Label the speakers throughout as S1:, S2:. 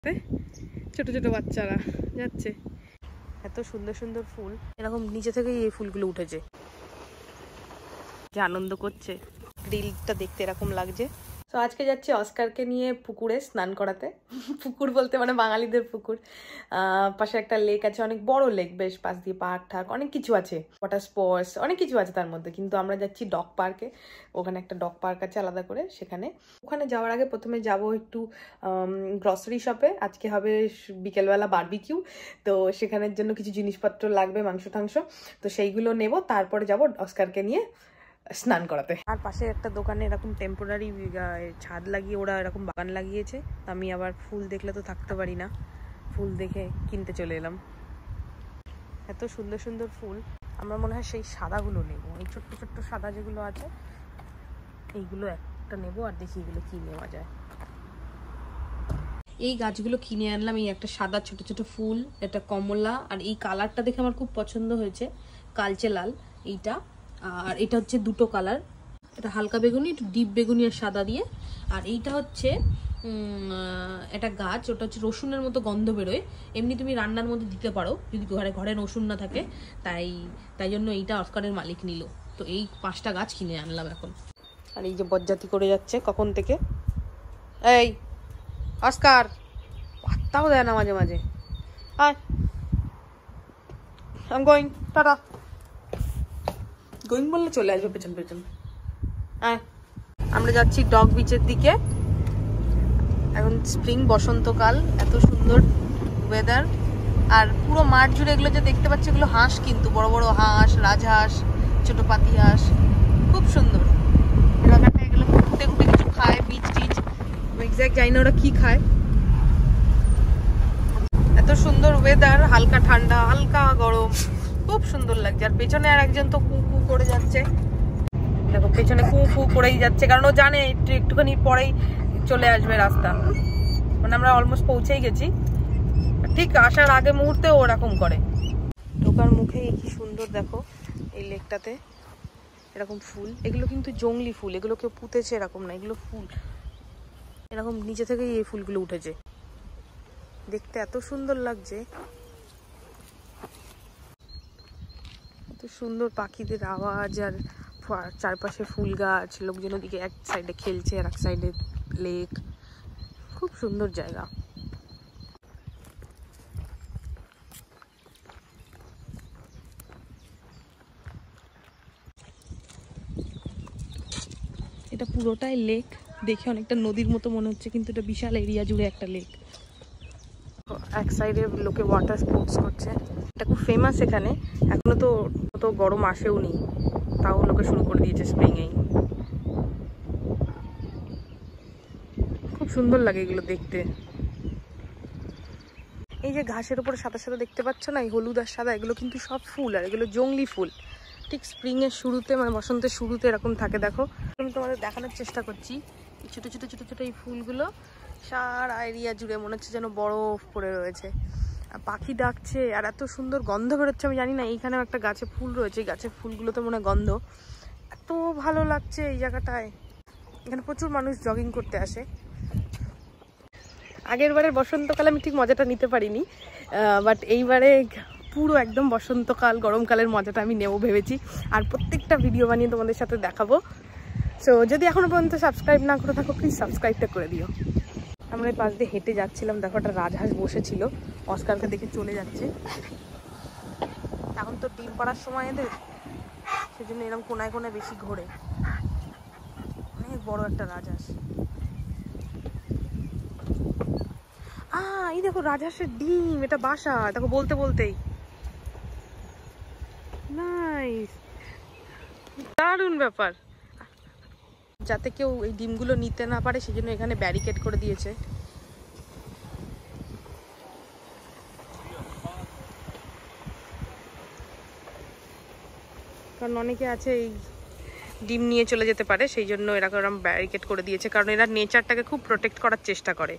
S1: ছোট ছোট বাচ্চারা যাচ্ছে, এত সুন্দর সুন্দর ফুল, এরকম নিচে থেকেই এই ফুলগুলো উঠেছে, যে আনন্দ করছে। গ্রিলটা দেখতে এরকম লাগছে। তো আজকে যাচ্ছি অস্কারকে নিয়ে পুকুরে স্নান করাতে। পুকুর বলতে মানে বাঙালিদের পুকুর। পাশে একটা লেক আছে, অনেক বড় লেক, বেশ পাশ দিয়ে পার্ক ঠাক অনেক কিছু আছে, ওয়াটার স্পোর্টস অনেক কিছু আছে তার মধ্যে। কিন্তু আমরা যাচ্ছি ডগ পার্কে, ওখানে একটা ডগ পার্ক আছে আলাদা করে। ওখানে যাওয়ার আগে প্রথমে যাব একটু গ্রসারি শপে। আজকে হবে বিকেলবেলা বারবিকিউ, তো সেখানের জন্য কিছু জিনিসপত্র লাগবে, মাংস টাংস, তো সেইগুলো নেব। তারপরে যাব অস্কারকে নিয়ে স্নান করাতে। আর পাশে একটা দোকানে এরকম টেম্পোরারি ছাদ লাগিয়ে ওরা এরকম বাগান লাগিয়েছে। আমি আবার ফুল দেখলে তো থাকতে পারি না, ফুল দেখে কিনতে চলে এলাম। এত সুন্দর সুন্দর ফুল। আমরা মনে হয় সেই সাদাগুলো নেব, এই ছোট্ট ছোট্ট সাদা যেগুলো আছে এইগুলো একটা নেব। আর দেখি এগুলো কি নেওয়া যায়। এই গাছগুলো কিনে আনলাম। এই একটা সাদা ছোট ছোট ফুল, এটা কমলা, আর এই কালারটা দেখে আমার খুব পছন্দ হয়েছে, কালচে লাল এইটা। আর এটা হচ্ছে দুটো কালার, এটা হালকা বেগুনি, একটু ডিপ বেগুনি আর সাদা দিয়ে। আর এইটা হচ্ছে একটা গাছ, ওটা হচ্ছে রসুনের মতো গন্ধ বেরোয়, এমনি তুমি রান্নার মধ্যে দিতে পারো যদি ঘরে রসুন না থাকে। তাই জন্য এইটা অস্কারের মালিক নিল। তো এই 5টা গাছ কিনে আনলাম এখন। আর এই যে বজ্জাতি করে যাচ্ছে কখন থেকে, এই অস্কার পাত্তাও দেয় না মাঝে মাঝে। আয়, I'm going, টাটা। গোয়িং বললে চলে আসবে পেছন পেছন। আমরা যাচ্ছি ডগ বিচের দিকে। এখন স্প্রিং, বসন্তকাল, এত সুন্দর ওয়েদার। আর পুরো মাঠ জুড়ে এগুলো যে দেখতে পাচ্ছি, এগুলো হাঁস, কিন্তু বড় বড় হাঁস, রাজহাঁস, ছোট পাতি হাঁস, খুব সুন্দর এলাকাটা। এগুলো ঘুরতে ঘুরতে কিছু খায়, বীজ টিচ, এক্স্যাক্ট জানি না ওরা কি খায়। এত সুন্দর ওয়েদার, হালকা ঠান্ডা, হালকা গরম, খুব সুন্দর লাগছে। আর পেছনে আর একজন তো কু কু করে যাচ্ছে, দেখো পেছনে কু কু করেই যাচ্ছে, কারণ ও জানে একটুখানি পরেই চলে আসবে রাস্তা। মানে আমরা অলমোস্ট পৌঁছেই গেছি, ঠিক আসার আগে মুহূর্তে ও ওরকম করে। ঢোকার মুখেই কি সুন্দর দেখো এই লেকটাতে এরকম ফুল। এগুলো কিন্তু জংলি ফুল, এগুলো কেউ পুঁতেছে এরকম না, এগুলো ফুল এরকম নিচে থেকেই এই ফুলগুলো উঠেছে। দেখতে এত সুন্দর লাগছে, এত সুন্দর পাখিদের আওয়াজ, আর চারপাশে ফুল গাছ, লোকজন ওদিকে এক সাইডে খেলছে আর এক সাইডে লেক, খুব সুন্দর জায়গা। এটা পুরোটাই লেক, দেখে অনেকটা নদীর মতো মনে হচ্ছে, কিন্তু এটা বিশাল এরিয়া জুড়ে একটা লেক। এক সাইডে লোকে ওয়াটার স্পোর্টস করছে, এটা খুব ফেমাস এখানে। এখনো তো গরম আসেও নি, তাও লোকে শুরু করে দিয়েছে স্প্রিংয়েই। খুব সুন্দর লাগে এগুলো দেখতে। এই যে ঘাসের উপরে সাদা সাদা দেখতে পাচ্ছ না, এই হলুদ আর সাদা, এগুলো কিন্তু সব ফুল, আর এগুলো জংলি ফুল। ঠিক স্প্রিংয়ের শুরুতে, মানে বসন্তের শুরুতে এরকম থাকে। দেখো আমি তোমাদের দেখানোর চেষ্টা করছি, এই ছোটো ছোটো ছোটো ছোটো এই ফুলগুলো সারা এরিয়া জুড়ে মনে হচ্ছে যেন বরফ পড়ে রয়েছে। আর পাখি ডাকছে, আর এত সুন্দর গন্ধ বেরোচ্ছে। আমি জানি না, এইখানেও একটা গাছে ফুল রয়েছে, এই গাছের ফুলগুলোতে মনে হয় গন্ধ। এত ভালো লাগছে এই জায়গাটায়। এখানে প্রচুর মানুষ জগিং করতে আসে। আগের বারের বসন্তকালে আমি ঠিক মজাটা নিতে পারিনি, বাট এইবারে পুরো একদম বসন্তকাল, গরমকালের মজাটা আমি নেবো ভেবেছি। আর প্রত্যেকটা ভিডিও বানিয়ে তোমাদের সাথে দেখাবো। সো যদি এখনো পর্যন্ত সাবস্ক্রাইব না করে থাকো, প্লিজ সাবস্ক্রাইবটা করে দিও। আমরা এই পাশ দিয়ে হেঁটে যাচ্ছিলাম, দেখো একটা রাজহাঁস বসেছিল, অস্কারকে দেখে চলে যাচ্ছে। এখন তো ডিম পাড়ার সময় এদের, সেজন্য এরকম কোনায় কোনায় বেশি ঘোরে। অনেক বড় একটা রাজহাঁস। এই দেখো রাজহাঁসের ডিম, এটা বাসা, দেখো বলতে বলতেই। নাইস, দারুণ ব্যাপার। যাতে কেউ এই ডিমগুলো নিতে না পারে সেজন্য এখানে ব্যারিকেড করে দিয়েছে। কারণ অনেকে আছে এই ডিম নিয়ে চলে যেতে পারে, সেই জন্য এরকম ব্যারিকেড করে দিয়েছে, কারণ এরা নেচারটাকে খুব প্রোটেক্ট করার চেষ্টা করে।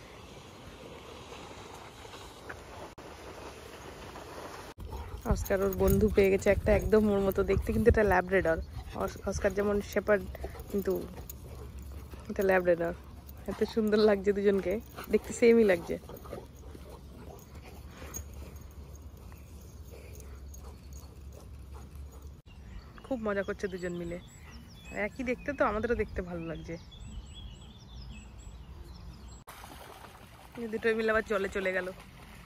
S1: অস্কার ওর বন্ধু পেয়ে গেছে একটা, একদম ওর মতো দেখতে, কিন্তু এটা ল্যাব্রাডর। অস্কার যেমন শেপার্ড, কিন্তু এটা ল্যাব্রাডর। এত সুন্দর লাগছে দুজনকে, দেখতে সেমই লাগছে। খুব মজা করছে দুজন মিলে। একই দেখতে তো, আমাদেরও দেখতে ভালো লাগছে। দুটোই মিলে আবার জলে চলে গেল।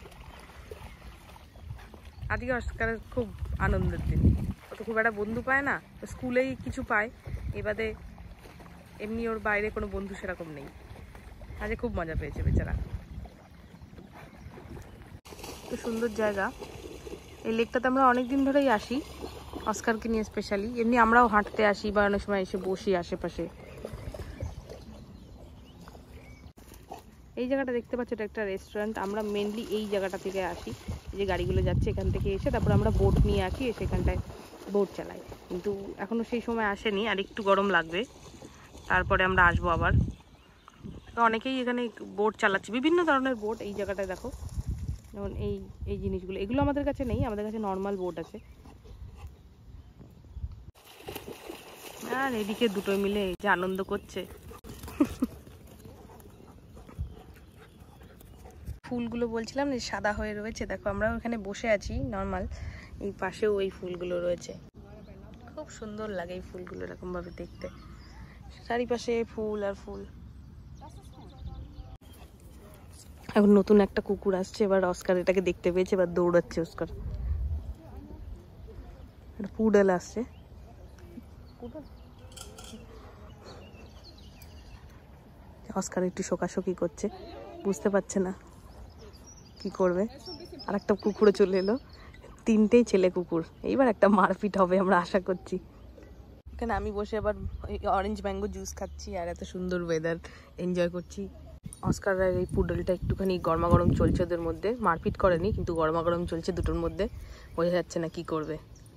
S1: আজকে অস্কারের খুব আনন্দের দিন। ও তো খুব একটা বন্ধু পায় না, স্কুলেই কিছু পায়, এবারে এমনি ওর বাইরে কোনো বন্ধু সেরকম নেই। আজকে খুব মজা পেয়েছে বেচারা। খুব সুন্দর জায়গা। এই লেকটাতে আমরা অনেকদিন ধরেই আসি অস্কারকে নিয়ে স্পেশালি। এমনি আমরাও হাঁটতে আসি বা অনেক সময় এসে বসি আশেপাশে। এই জায়গাটা দেখতে পাচ্ছ, এটা একটা রেস্টুরেন্ট। আমরা মেনলি এই জায়গাটা থেকে আসি, যে গাড়িগুলো যাচ্ছে এখান থেকে এসে তারপর আমরা বোট নিয়ে আসি, সেখানটায় বোট চালাই। কিন্তু এখনও সেই সময় আসেনি, আর একটু গরম লাগবে, তারপরে আমরা আসবো আবার। তো অনেকেই এখানে বোট চালাচ্ছে, বিভিন্ন ধরনের বোট। এই জায়গাটায় দেখো, যেমন এই জিনিসগুলো, এগুলো আমাদের কাছে নেই, আমাদের কাছে নর্মাল বোট আছে। আর এদিকে দুটোই মিলে যে আনন্দ করছে। ফুলগুলো বলছিলাম যে সাদা হয়ে রয়েছে, দেখো আমরাও এখানে বসে আছি নর্মাল, এই পাশেও এই ফুলগুলো রয়েছে। খুব সুন্দর লাগে এই ফুলগুলো এরকম ভাবে দেখতে, চারিপাশে ফুল আর ফুল। এখন নতুন একটা কুকুর আসছে, এবার অস্কার এটাকে দেখতে পেয়েছে, এবার দৌড়াচ্ছে অস্কার। একটা পুডেল আসছে, অস্কার একটু শোকাশোকি করছে, বুঝতে পারছে না কি করবে। আর একটা কুকুরও চলে এলো, তিনটেই ছেলে কুকুর। এইবার একটা মারপিট হবে আমরা আশা করছি। এখানে আমি বসে আবার অরেঞ্জ ম্যাঙ্গো জুস খাচ্ছি আর এত সুন্দর ওয়েদার এনজয় করছি। অস্কার আর এই পুডলটা একটুখানি গরমাগরম চলছে ওদের মধ্যে, মারপিট করেনি কিন্তু গরমাগরম চলছে দুটোর মধ্যে, বোঝা যাচ্ছে না কি করবে।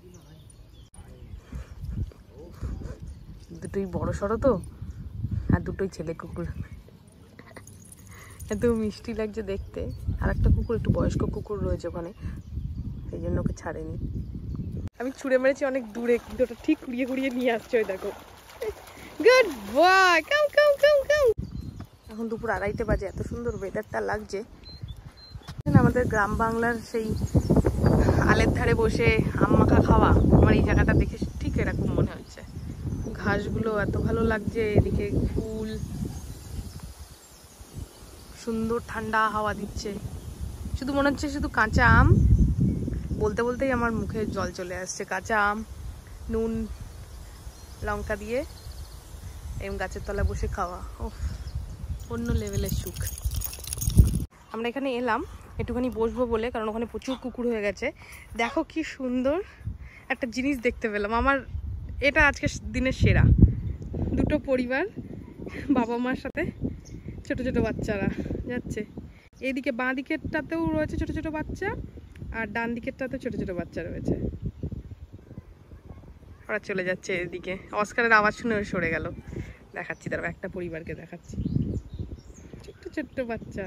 S1: দুটোই বড় সড়ো তো, আর দুটোই ছেলে কুকুর, এত মিষ্টি লাগছে দেখতে। আর একটা কুকুর, একটু বয়স্ক কুকুর রয়েছে ওখানে, সেই জন্য ওকে ছাড়েনি। আমি ছুঁড়ে মেরেছি অনেক দূরে, কিন্তু ওটা ঠিক কুড়িয়ে কুড়িয়ে নিয়ে আসছে, ওই দেখো। গুড বয়, কাউ কাউ কাউ কাউ। এখন দুপুর 2:30 বাজে, এত সুন্দর ওয়েদারটা লাগছে। আমাদের গ্রাম বাংলার সেই আলের ধারে বসে আম মাখা খাওয়া, আমার এই জায়গাটা দেখে ঠিক এরকম মনে হচ্ছে। ঘাসগুলো এত ভালো লাগছে, এদিকে ফুল, সুন্দর ঠান্ডা হাওয়া দিচ্ছে। শুধু মনে হচ্ছে শুধু কাঁচা আম, বলতে বলতেই আমার মুখে জল চলে আসছে। কাঁচা আম, নুন লঙ্কা দিয়ে এবং গাছের তলায় বসে খাওয়া, ওহ অন্য লেভেলের সুখ। আমরা এখানে এলাম একটুখানি বসবো বলে, কারণ ওখানে প্রচুর কুকুর হয়ে গেছে। দেখো কি সুন্দর একটা জিনিস দেখতে পেলাম, আমার এটা আজকে দিনের সেরা। দুটো পরিবার, বাবা মার সাথে ছোট ছোট বাচ্চারা যাচ্ছে। এইদিকে বাঁ দিকেরটাতেও রয়েছে ছোট ছোট বাচ্চা, আর ডান দিকেরটাতেও ছোট ছোট বাচ্চা রয়েছে। ওরা চলে যাচ্ছে এদিকে, অস্কারের আওয়াজ শুনে সরে গেল। দেখাচ্ছি, তারপর একটা পরিবারকে দেখাচ্ছি, ছোট্ট ছোট্ট বাচ্চা,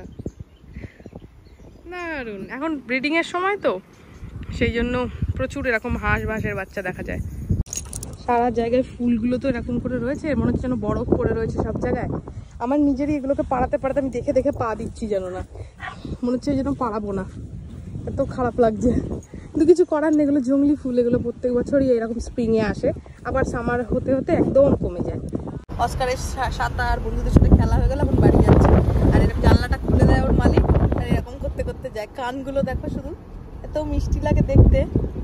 S1: দারুণ। এখন ব্রিডিং এর সময় তো, সেই জন্য প্রচুর এরকম হাঁসের বাচ্চা দেখা যায়। সারা জায়গায় ফুলগুলো তো এরকম করে রয়েছে, মনে হচ্ছে যেন বরফ পড়ে রয়েছে সব জায়গায়। আমার নিজেরই এগুলোকে পাড়াতে পাড়াতে আমি দেখে দেখে পা দিচ্ছি, যেন না মনে হচ্ছে যেন পাড়াবো না, এত খারাপ লাগছে। কিন্তু কিছু করার নেই, এগুলো জঙ্গলি ফুল, এগুলো প্রত্যেক বছরই এরকম স্প্রিংয়ে আসে, আবার সামার হতে হতে একদম কমে যায়। অস্কারের সাঁতার বন্ধুদের সাথে খেলা হয়ে গেল, এখন বাড়ি যাচ্ছে। আর এরকম জানলাটা খুলে দেয় ওর মালিক, আর এরকম করতে করতে যায়। কানগুলো দেখো শুধু, এত মিষ্টি লাগে দেখতে,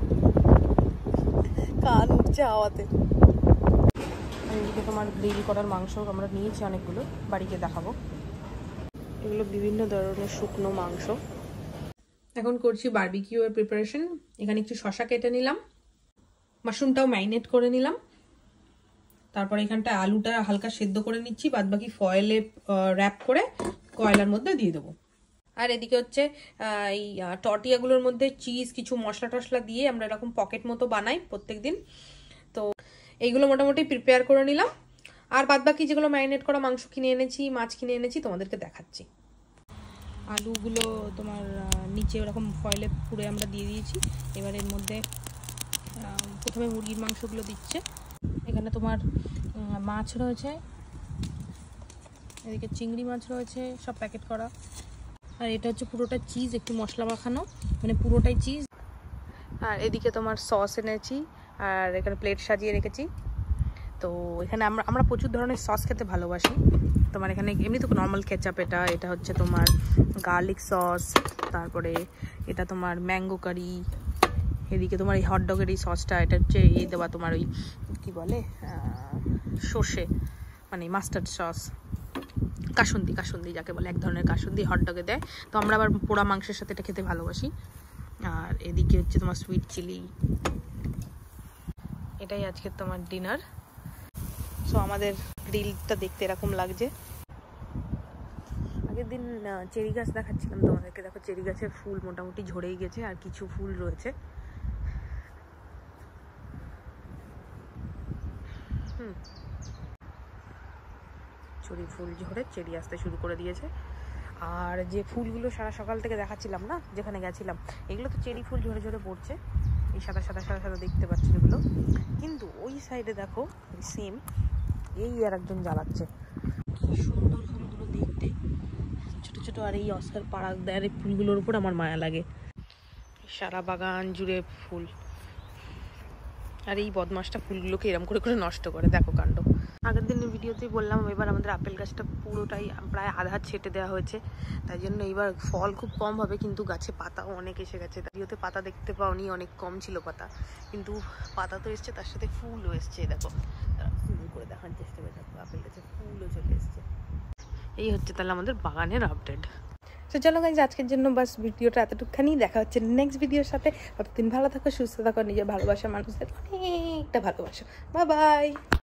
S1: কান উঠছে হাওয়াতে। এদিকে তোমার গ্রিল করার মাংস আমরা নিয়েছি অনেকগুলো, বাড়িতে দেখাবো। এগুলো বিভিন্ন ধরনের শুকনো মাংস। এখন করছি বারবিকিউ এর প্রিপারেশন। এখানে একটু শসা কেটে নিলাম, মাশরুমটাও ম্যারিনেট করে নিলাম, তারপর এখানটা আলুটা হালকা সেদ্ধ করে নিচ্ছি, বাদ বাকি ফয়েলে র্যাপ করে কয়লার মধ্যে দিয়ে দেবো। আর এদিকে হচ্ছে এই টর্টিয়াগুলোর মধ্যে চিজ কিছু মশলা টশলা দিয়ে আমরা এরকম পকেট মতো বানাই প্রত্যেকদিন। তো এইগুলো মোটামুটি প্রিপেয়ার করে নিলাম, আর বাদ বাকি যেগুলো ম্যারিনেট করা মাংস কিনে এনেছি, মাছ কিনে এনেছি, তোমাদেরকে দেখাচ্ছি। আলুগুলো তোমার নিচে ওরকম ফয়েলে পুরে আমরা দিয়ে দিয়েছি। এবার এর মধ্যে প্রথমে মুরগির মাংসগুলো দিচ্ছে। এখানে তোমার মাছ রয়েছে, এদিকে চিংড়ি মাছ রয়েছে, সব প্যাকেট করা। আর এটা হচ্ছে পুরোটা চিজ, একটু মশলা মাখানো, মানে পুরোটাই চিজ। আর এদিকে তোমার সস এনেছি, আর এখানে প্লেট সাজিয়ে রেখেছি। তো এখানে আমরা প্রচুর ধরনের সস খেতে ভালোবাসি। তোমার এখানে এমনি তো নর্মাল কেচাপ, এটা হচ্ছে তোমার গার্লিক সস, তারপরে এটা তোমার ম্যাঙ্গো কারি, এদিকে তোমার এই হটডগের এই সসটা, এটা হচ্ছে এই দেওয়া তোমার ওই কী বলে সর্ষে, মানে মাস্টার্ড সস, কাসুন্দি যাকে বলে, এক ধরনের কাসুন্দি হটডগে দেয়। তো আমরা আবার পোড়া মাংসের সাথে এটা খেতে ভালোবাসি। আর এদিকে হচ্ছে তোমার সুইট চিলি। এটাই আজকে তোমার ডিনার। সো আমাদের গ্রিলটা দেখতে এরকম লাগছে। আগের দিন চেরি গাছ দেখাচ্ছিলাম তোমাদেরকে, দেখো চেরি গাছের ফুল মোটামুটি ঝরেই গেছে, আর কিছু ফুল রয়েছে। চেরি ফুল ঝরে চেরি আসতে শুরু করে দিয়েছে। আর যে ফুলগুলো সারা সকাল থেকে দেখাচ্ছিলাম না, যেখানে গেছিলাম, এগুলো তো চেরি ফুল ঝরে ঝরে পড়ছে, এই সাদা সাদা সাদা সাদা দেখতে পাচ্ছি এগুলো। কিন্তু ওই সাইডে দেখো সেম এই আর একজন জ্বালাচ্ছে। কি সুন্দর ফুলগুলো দেখতে, ছোট ছোট। আর এই অস্কার পাড়াক দেয় এই ফুলগুলোর উপর আমার মায়া লাগে। সারা বাগান জুড়ে ফুল, আর এই বদমাসটা ফুলগুলোকে এরম করে করে নষ্ট করে, দেখো কাণ্ড। আগের দিনের ভিডিওতেই বললাম, এবার আমাদের আপেল গাছটা পুরোটাই প্রায় আধা ছেটে দেওয়া হয়েছে, তাই জন্য এবার ফল খুব কম হবে, কিন্তু গাছে পাতাও অনেক এসে গেছে। ভিডিওতে পাতা দেখতে পাওনি, অনেক কম ছিল পাতা, কিন্তু পাতা তো এসছে, তার সাথে ফুলও এসছে। দেখো ফুল করে দেখার চেষ্টা করে, দেখো আপেল গাছে ফুলও চলে এসছে। এই হচ্ছে তাহলে আমাদের বাগানের আপডেট। তো চলো গাইজ, আজকের জন্য বাস ভিডিওটা এতটুকখানি। দেখা হচ্ছে নেক্সট ভিডিওর সাথে। ততদিন ভালো থাকো, সুস্থ থাকো, নিজের ভালোবাসা মানুষদের অনেকটা ভালোবাসো। Bye by.